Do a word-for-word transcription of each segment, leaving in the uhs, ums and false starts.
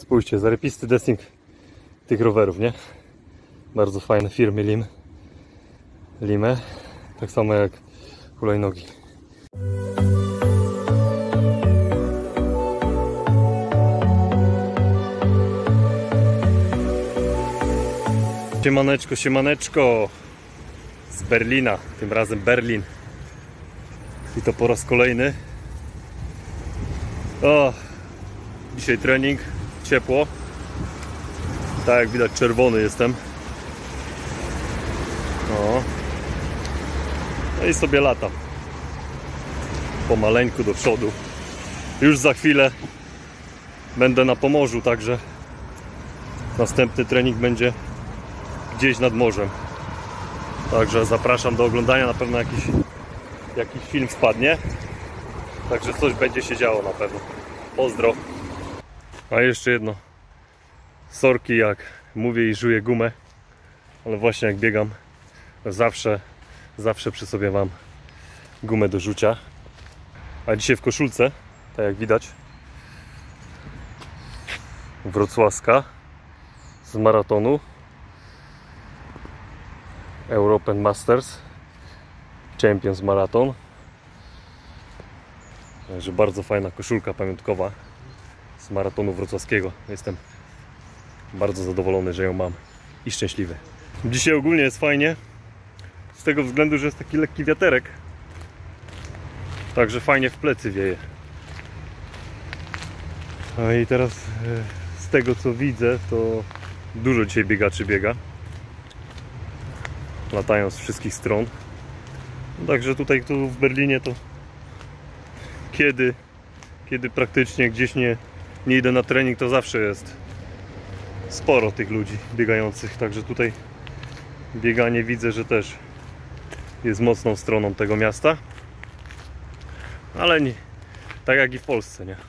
Spójrzcie, zarypisty desing tych rowerów, nie? Bardzo fajne firmy Lim. Limę. Tak samo jak hulajnogi. Siemaneczko, siemaneczko z Berlina, tym razem Berlin. I to po raz kolejny. O, dzisiaj trening, ciepło. Tak jak widać, czerwony jestem. O. No i sobie latam pomaleńku do przodu. Już za chwilę będę na Pomorzu, także następny trening będzie gdzieś nad morzem. Także zapraszam do oglądania, na pewno jakiś, jakiś film wpadnie. Także coś będzie się działo na pewno. Pozdro. A jeszcze jedno. Sorki, jak mówię i żuję gumę, ale właśnie jak biegam, zawsze, zawsze przy sobie mam gumę do rzucia. A dzisiaj w koszulce, tak jak widać, wrocławska z maratonu European Masters Champions Marathon. Także bardzo fajna koszulka pamiątkowa z maratonu wrocławskiego. Jestem bardzo zadowolony, że ją mam i szczęśliwy. Dzisiaj ogólnie jest fajnie z tego względu, że jest taki lekki wiaterek. Także fajnie w plecy wieje. No i teraz z tego co widzę, to dużo dzisiaj biegaczy biega. Latają z wszystkich stron. Także tutaj tu w Berlinie to kiedy, kiedy praktycznie gdzieś nie, nie idę na trening, to zawsze jest sporo tych ludzi biegających. Także tutaj bieganie widzę, że też jest mocną stroną tego miasta. Ale nie, tak jak i w Polsce, nie?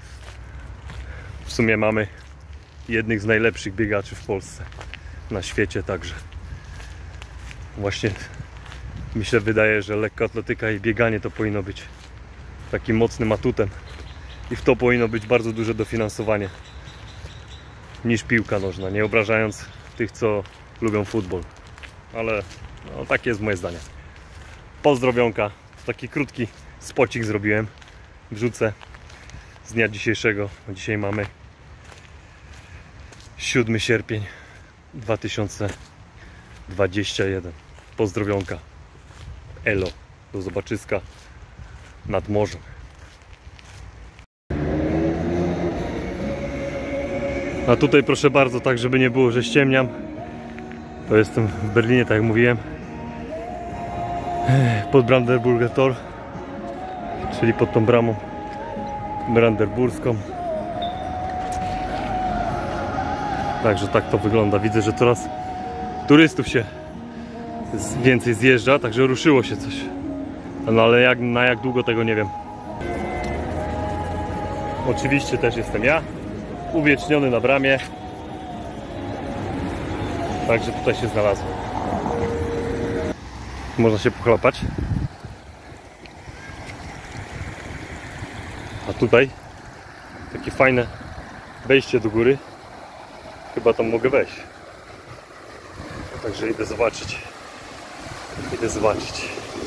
W sumie mamy jednych z najlepszych biegaczy w Polsce, na świecie także. Właśnie mi się wydaje, że lekkoatletyka i bieganie to powinno być takim mocnym atutem i w to powinno być bardzo duże dofinansowanie niż piłka nożna, nie obrażając tych, co lubią futbol, ale no, takie jest moje zdanie. Pozdrowionka, taki krótki spocik zrobiłem, wrzucę z dnia dzisiejszego. Dzisiaj mamy siódmy sierpień dwa tysiące dwudziesty pierwszy. Pozdrowionka. Elo. Do zobaczyska nad morzem. A tutaj proszę bardzo, tak żeby nie było, że ściemniam, to jestem w Berlinie, tak jak mówiłem, pod Brandenburger Tor, czyli pod tą bramą brandenburską. Także tak to wygląda. Widzę, że coraz turystów się więcej zjeżdża, także ruszyło się coś. No ale jak, na jak długo, tego nie wiem. Oczywiście też jestem ja, uwieczniony na bramie. Także tutaj się znalazłem. Można się pochlapać. A tutaj takie fajne wejście do góry. Chyba tam mogę wejść. Także idę zobaczyć. Idę zobaczyć.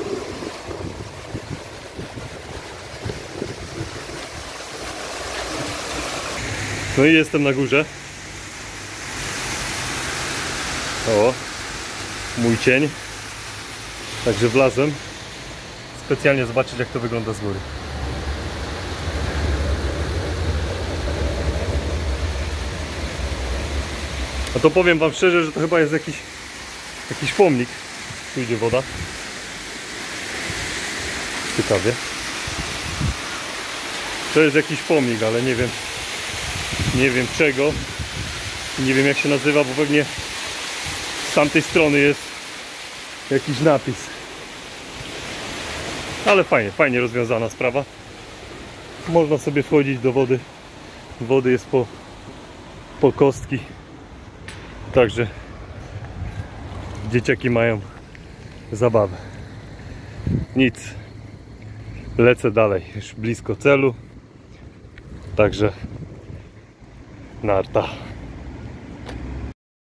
No i jestem na górze. O, mój cień. Także wlazłem specjalnie zobaczyć, jak to wygląda z góry. A to powiem wam szczerze, że to chyba jest jakiś jakiś pomnik. Tu idzie woda. Ciekawie. To jest jakiś pomnik, ale nie wiem nie wiem czego. Nie wiem jak się nazywa, bo pewnie z tamtej strony jest jakiś napis. Ale fajnie, fajnie rozwiązana sprawa. Można sobie wchodzić do wody. Wody jest po, po kostki. Także dzieciaki mają zabawę. Nic. Lecę dalej. Już blisko celu. Także narta.